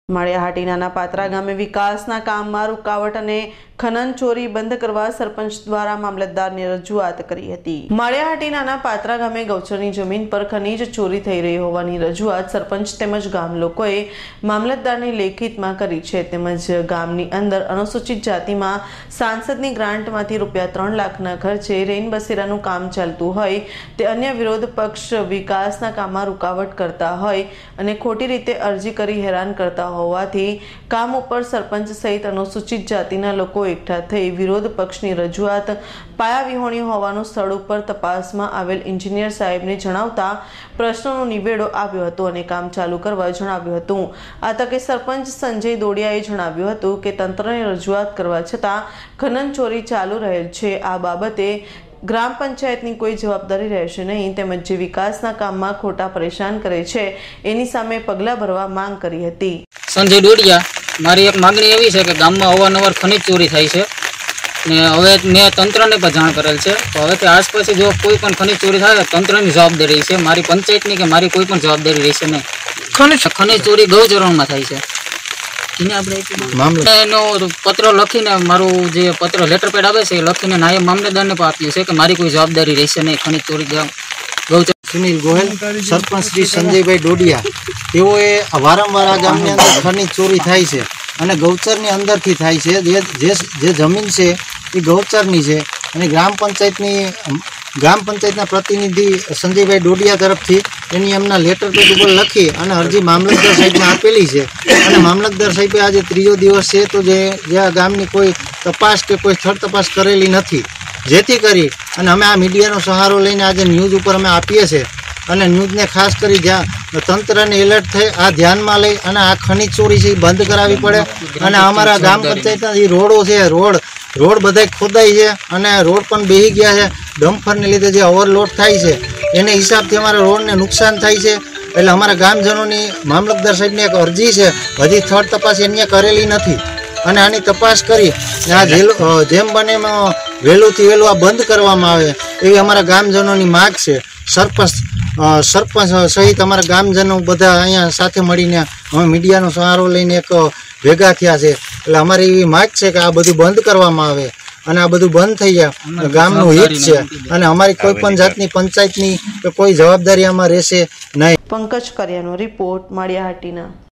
માળિયાહાટીના પાત્રા ગામે વિકાસના કામમાં રૂકાવટ અને ખનન ચોરી બંધ કરવા સરપંચ દ્વારા મામલતદારને રજૂઆત કરી હતી। માળિયાહાટીના પાત્રા ગામે ગૌચરની જમીન પર ખનીજ ચોરી થઈ રહી હોવાની રજૂઆત સરપંચ તેમજ ગામ લોકોએ મામલતદારને લેખિતમાં કરી છે। તેમજ ગામની અંદર અનુસૂચિત જાતિમાં સાંસદની ગ્રાન્ટમાંથી રૂપિયા 3 લાખના ખર્ચે રેન બસેરાનું કામ ચાલતું હોય તે અન્ય વિરોધ પક્ષ વિકાસના કામમાં રૂકાવટ કરતા હોય અને ખોટી રીતે અરજી કરી હેરાન કરતા હોવાથી કામ ઉપર સરપંચ સહિત અનુસૂચિત જાતિના લોકો એકઠા થઈ વિરોધ પક્ષની રજૂઆત પાયા વિહોણી હોવાનું સ્થળ ઉપર તપાસમાં આવેલ એન્જિનિયર સાહેબને જણાવતા પ્રશ્નનો નિવેડો આવ્યો હતો અને કામ ચાલુ કરવા જણાવ્યું હતું। આ તકે સરપંચ સંજય દોડિયાએ જણાવ્યું હતું કે તંત્રને રજૂઆત કરવા છતાં ખનન ચોરી ચાલુ રહેલ છે। આ બાબતે ગ્રામ પંચાયતની કોઈ જવાબદારી રહેશે નહીં તેમજ જે વિકાસના કામમાં ખોટા પરેશાન કરે છે એની સામે પગલાં ભરવા માંગ કરી હતી। સંજય દોડિયા, મારી એક માંગણી એવી છે કે ગામમાં અવારનવાર ખનીજ ચોરી થાય છે ને હવે મેં તંત્રને પણ જાણ કરેલ છે। તો હવેથી આસપાસ જો કોઈ પણ ખનીજ ચોરી થાય તંત્રની જવાબદારી છે, મારી પંચાયતની કે મારી કોઈ પણ જવાબદારી રહેશે નહીં। ખનીજ ચોરી ગૌચરણમાં થાય છે એનો પત્ર લખીને મારું જે પત્ર લેટર પેડ આવે છે એ લખીને નાયબ મામલતદારને પણ આપ્યું છે કે મારી કોઈ જવાબદારી રહેશે નહીં ખનીજ ચોરી ગૌચર। સુનિલ ગોહેલ, સરપંચ શ્રી સંજયભાઈ ડોડિયા, તેઓએ વારંવાર આ ગામની અંદર ખનીજ ચોરી થાય છે અને ગૌચરની અંદરથી થાય છે। જે જમીન છે એ ગૌચરની છે અને ગ્રામ પંચાયતના પ્રતિનિધિ સંજયભાઈ ડોડિયા તરફથી એની એમના લેટર પેડ ઉપર લખી અને અરજી મામલતદાર સાહેબને આપેલી છે અને મામલતદાર સાહેબે આજે 3જો દિવસ છે તો જે આ ગામની કોઈ તપાસ કે કોઈ સ્થળ તપાસ કરેલી નથી, જેથી કરી અને અમે આ મીડિયાનો સહારો લઈને આજે ન્યૂઝ ઉપર અમે આપીએ છીએ અને ન્યૂઝને ખાસ કરી જ્યાં તંત્રને એલર્ટ થઈ આ ધ્યાનમાં લઈ અને આ ખનીજ ચોરી છે એ બંધ કરાવવી પડે અને અમારા ગ્રામ પંચાયતના જે રોડો છે રોડ બધા ખોદાઈ છે અને રોડ પણ બેહી ગયા છે। ડમ્પરને લીધે જે ઓવરલોડ થાય છે એને હિસાબથી અમારા રોડને નુકસાન થાય છે। એટલે અમારા ગામજનોની મામલતદાર સાહેબની એક અરજી છે, હજી સ્થળ તપાસ એની કરેલી નથી અને આની તપાસ કરી આ જેમ બને વહેલુંથી વહેલું આ બંધ કરવામાં આવે એવી અમારા ગામજનોની માગ છે। સરપંચ સહિત અમારા ગામજનો બધા અહીંયા સાથે મળીને અમે મીડિયાનો સહારો લઈને એક ભેગા થયા છે। એટલે અમારી એવી માગ છે કે આ બધું બંધ કરવામાં આવે અને આ બધું બંધ થઈ જાય, ગામનું હિત છે અને અમારી કોઈ પણ જાતની પંચાયતની કે કોઈ જવાબદારી આમાં રહેશે નહીં। પંકજ કર્યાનો રિપોર્ટ, માળિયાહાટીના।